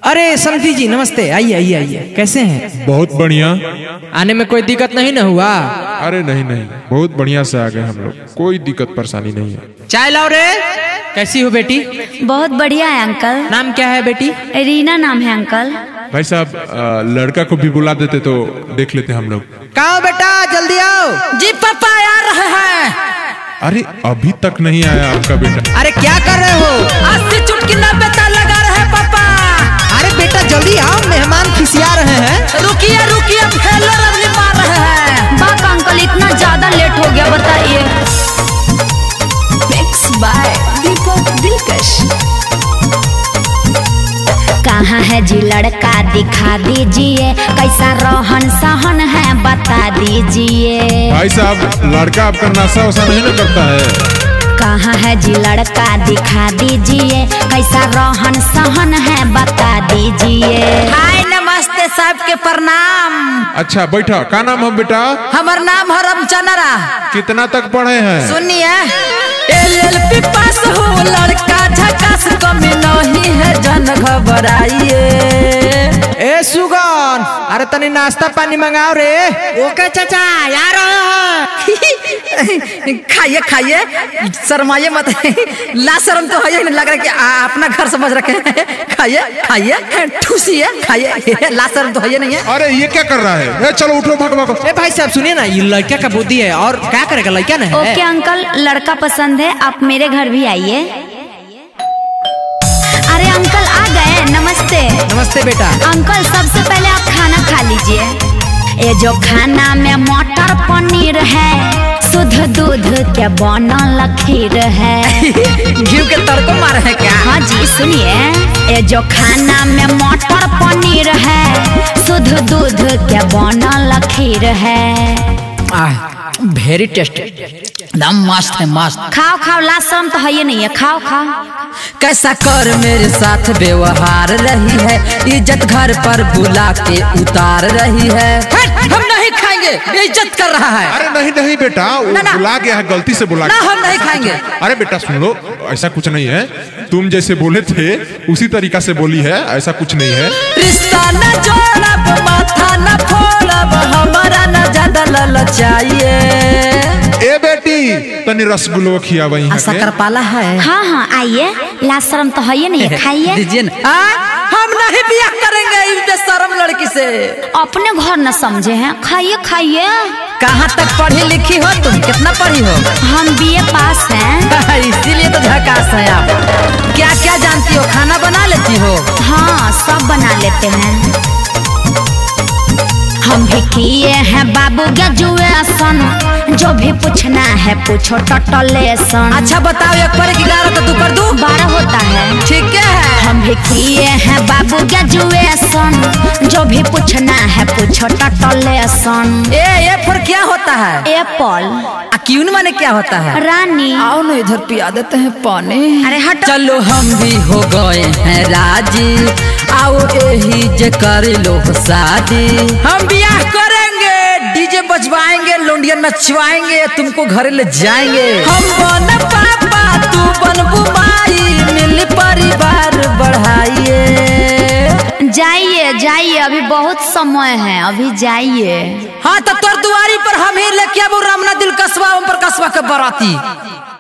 अरे समधी जी नमस्ते, आइए आइए आइए, कैसे हैं? बहुत बढ़िया। आने में कोई दिक्कत नहीं न हुआ? अरे नहीं नहीं, बहुत बढ़िया से आ गए हम लोग, कोई दिक्कत परेशानी नहीं है। चाय लाओ रे। कैसी हो बेटी? बहुत बढ़िया है अंकल। नाम क्या है बेटी? रीना नाम है अंकल। भाई साहब लड़का को भी बुला देते तो देख लेते हम लोग। कहाँ बेटा, जल्दी आओ। जी पापा आ रहे हैं। अरे अभी तक नहीं आया आपका बेटा। अरे क्या कर रहे हो? अस्सी चुटकी 90 तार लगा रहे हैं पापा। अरे बेटा जल्दी आओ, मेहमान खिसिया रहे हैं। रुकिए रुकिए, फेलर अभी मार रहे हैं। बाप अंकल इतना ज्यादा लेट हो गया, बताइए। मिक्स बाय दीपक दिलकश। कहाँ है जी लड़का, दिखा दीजिए कैसा रोहन सहन है, बता दीजिए। भाई साहब लड़का आपका नशा वशा नहीं न करता है? कहाँ है जी लड़का, दिखा दीजिए कैसा रोहन सहन है, बता दीजिए। हाय नमस्ते साहब के प्रणाम। अच्छा बैठा, का नाम है बेटा? हमार नाम है रामचंद्रा। कितना तक पढ़े हैं? सुनिए, LLB पास हो, लड़का झकास, कमी नहीं है, जन घबराइए। ए सुगन, अरे तनी नाश्ता पानी मंगाओ रे। ओके चाचा आ रहे हैं। खाइए खाइए, शर्माइए मत। ला शर्म तो है, लग रहा है कि अपना घर समझ रखे हैं। खाइए खाइए, ठूसिए खाइए, ला शर्म तो है नहीं है। अरे ये क्या कर रहा है? चलो उठो भागो भागो। ए भाई साहब सुनिए ना, ये लड़का का बुद्धि है और क्या करेगा, लड़का ना है। ओके अंकल, लड़का पसंद है, आप मेरे घर भी आइए। अरे अंकल आ गए, नमस्ते। नमस्ते बेटा। अंकल सबसे पहले आप खाना खा लीजिए। ये जो खाना में मटर पनीर है, शुद्ध दूध के बनल खीर है। घी के तड़को मारे है क्या? हाँ जी सुनिए, ये जो खाना में मटर पनीर है, शुद्ध दूध के बनल खीर है। वेरी टेस्टी, एकदम मस्त है मस्त। खाओ खाओ, ला शर्म तो है ये नहीं है, खाओ खाओ। कैसा कर मेरे साथ व्यवहार रही है, इज्जत घर पर बुला के उतार रही है। हम नहीं खाएंगे, इज्जत कर रहा है। अरे नहीं नहीं बेटा, वो बुला गया है, गलती से बुला ना गया। हम नहीं खाएंगे। अरे बेटा सुन लो, ऐसा कुछ नहीं है, तुम जैसे बोले थे उसी तरीका से बोली है, ऐसा कुछ नहीं है। रिश्ता न जोड़ब, माथा न फोड़ब, हमारा न ज्यादा ललचाइए। ए बेटी तनी रसगुल्लो खिया वही है। शक्कर पाला है। हाँ हाँ आइए, ला शर्म तो है ये नहीं है, खाइए। दीजिए ना। हम नहीं ब्याह करेंगे इस बेशरम लड़की से। अपने घर न समझे हैं, खाइए खाइए। कहाँ तक पढ़ी लिखी हो तुम, कितना पढ़ी हो? हम BA पास हैं। इसीलिए तो झकास है आप। क्या क्या जानती हो, खाना बना लेती हो? हाँ सब बना लेते हैं। हम भी किए हैं बाबू ग्रेजुएशन, जो भी पूछना है पूछो टोटलेशन। अच्छा बताओ, 1 पर 11 तो 2 पर 2 12 होता है। ठीक है। हम भी किए हैं बाबू ग्रेजुएशन, जो भी पूछना है पूछो टोटलेशन। ए पर क्या होता है? एप्पल। क्यून माने क्या होता है? रानी। आओ ना इधर पिया देते हैं पानी। अरे हट। चलो हम भी हो गए हैं राजी, आओ यही जे कर लो शादी। हम ब्याह करेंगे, डीजे बजवाएंगे, लोंडिया नचवाएंगे, तुमको घर ले जाएंगे। हम बन पापा, तू बन बुमाई, मिल परिवार बढ़ाइए। जाइए जाइए, अभी बहुत समय है, अभी जाइए। हाँ तो तोर दुआरी पर हम ही लेके आबू, रामना दिल कसबा पर कसबा के बराती।